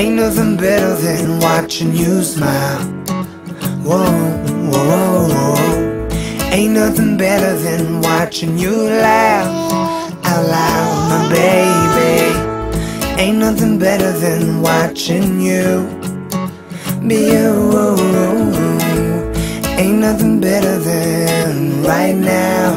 Ain't nothing better than watching you smile. Whoa, whoa, whoa, whoa. Ain't nothing better than watching you laugh out loud, my baby. Ain't nothing better than watching you be you. Ain't nothing better than right now.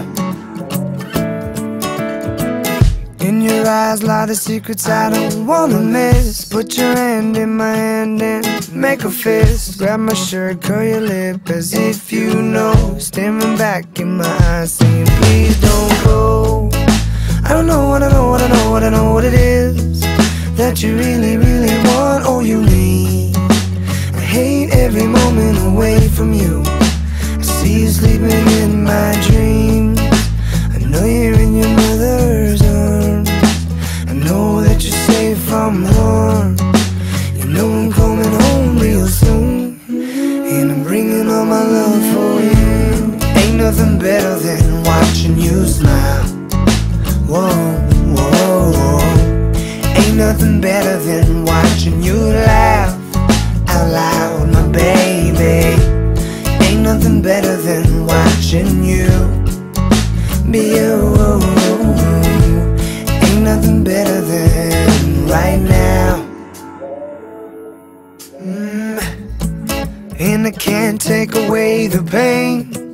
In your eyes lie the secrets I don't wanna miss. Put your hand in my hand and make a fist. Grab my shirt, curl your lip as if you know. Staring back in my eyes saying please don't go. I don't know what I know, what I know, what I know what it is that you really, really want or you need. I hate every moment away from you. I see you sleeping in my dreams. I know you're in your mother's arms. I know that you're safe from harm. You know I'm coming home real soon, and I'm bringing all my love for you. Ain't nothing better than watching you smile. Whoa, whoa, whoa. Ain't nothing better than watching you laugh out loud, my baby. Ain't nothing better than watching you be you. Ain't nothing better than right now. And I can't take away the pain.